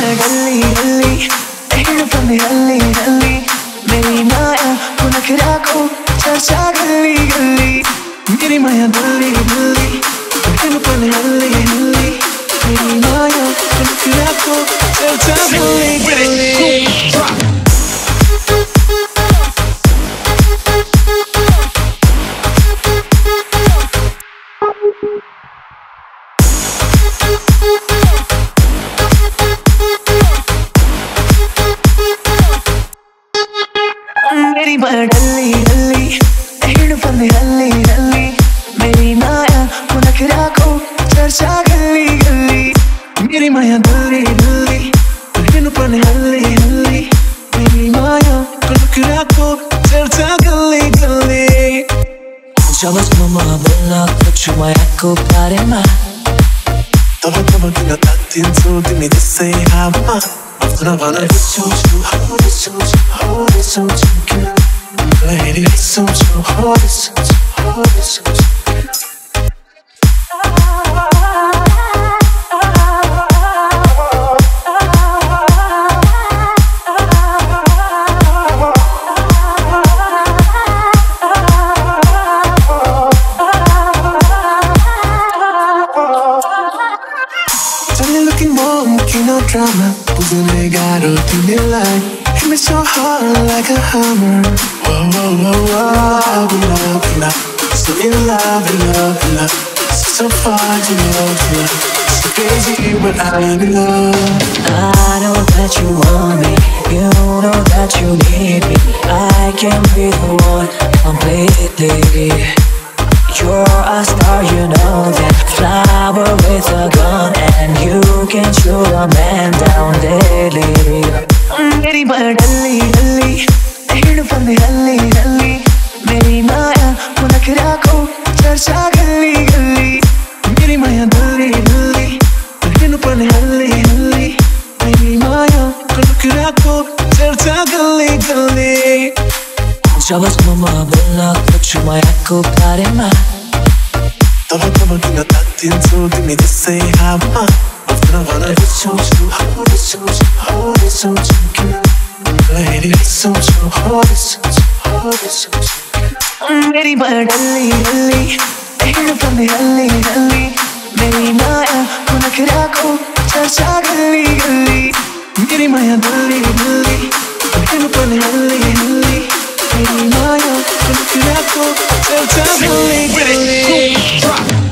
गल्ली गल्ली हेड़ पन्ने हल्ली हल्ली मेरी माया को नखरा को चर्चा गल्ली गल्ली मेरी माया दिल्ली दिल्ली हेड़ पन्ने हल्ली हल्ली मेरी माया को नखरा को चर्चा गल्ली गल्ली मेरी माया डल्ली डल्ली हेड़ पन्ने हल्ली हल्ली मेरी माया को नखरा को चर्चा गल्ली गल्ली मेरी माया दिल्ली दिल्ली हेड़ पन्ने हल्ली हल्ली मेरी माया को नखरा को चर्चा गल्ली गल्ली Sabes mama bola cuma aku parema Tava tina tatin so dimi disse hama After bana so Lady so looking more, no drama. Pulling a gato in the line. Hit me so hard like a hammer. Whoa, whoa, whoa, whoa. We love. So in love, in love, in love. So far, you know. So crazy, but I'm in love. I know that you want me. You know that you need me. I can be the one completely. You're a star, you know that. Flower with a gun, and you can shoot a man down daily. मेरी माया डल्ली डल्ली हेड़ पन्ने हल्ली हल्ली मेरी माया को नखरा को चर्चा गल्ली गल्ली मेरी माया दिल्ली दिल्ली हेड़ पन्ने हल्ली हल्ली मेरी माया को नखरा को चर्चा गल्ली गल्ली Sabes mama bola cuma aku parema Tava tina tatin so dimi disse hama After bana so Lady so मेरी माया डल्ली डल्ली हेड़ पन्ने हल्ली हल्ली मेरी माया को नखरा को चर्चा गल्ली गल्ली मेरी माया दिल्ली दिल्ली हेड़ पन्ने हल्ली हल्ली मेरी माया को नखरा को चर्चा गल्ली गल्ली